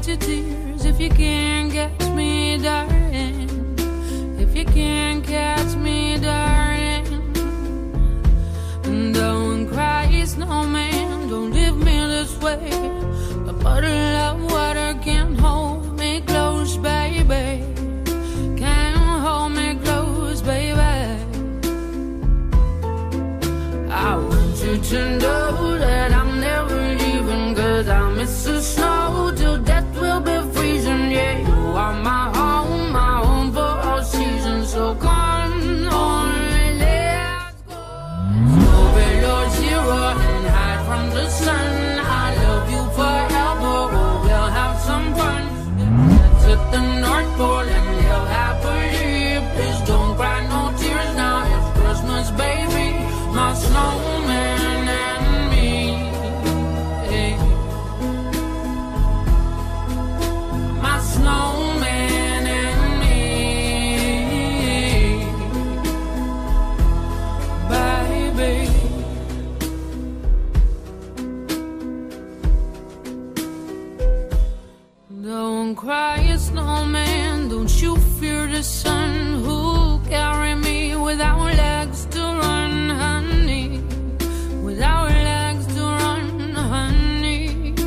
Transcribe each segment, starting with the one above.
catch your tears if you can't catch me, darling. If you can't catch me, darling. Don't cry, snowman, don't leave me this way. A bottle of water can't hold me close, baby. Can't hold me close, baby. I want you to know that I'm never leaving, 'cause I miss the snow till death will be freezing. Yeah, you are my home for all seasons. So come on, let's go. Go below zero and hide from the sun. I love you forever, oh, we'll have some fun. Let's hit the North Pole and live happily. Please don't cry no tears now, it's Christmas, baby. My snowman and me, hey. My snowman and me, baby. Don't cry, snowman, don't you fear the sun. Who'll carry me without legs to run, honey? Without legs to run, honey.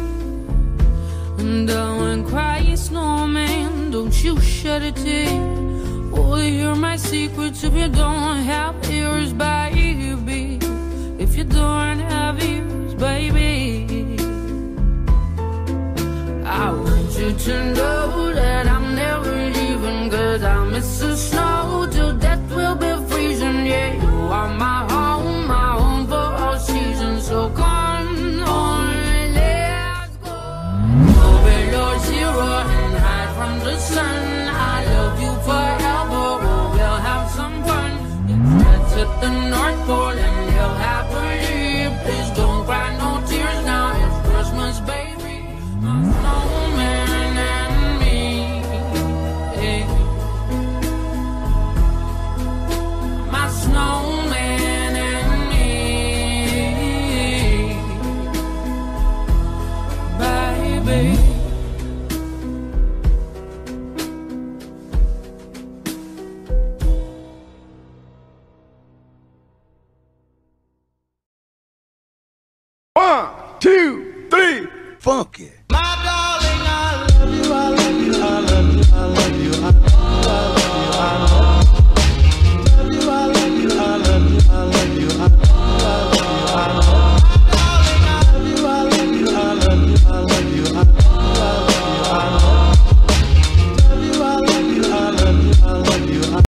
Don't cry, snowman, don't you shed a tear. Oh, hear my secrets if you don't have ears, baby. If you don't have ears, baby. I want you to know that I'm never leaving, 'cause I miss the snow till death will be freezing. Yeah, you are my home for all seasons. So come on, let's go. Go below zero and hide from the sun. I love you forever, oh, we'll have some fun. Let's hit the North Pole and live happily. Please don't cry no tears now, it's Christmas, baby. My snowman and me, hey. My snowman and me, baby.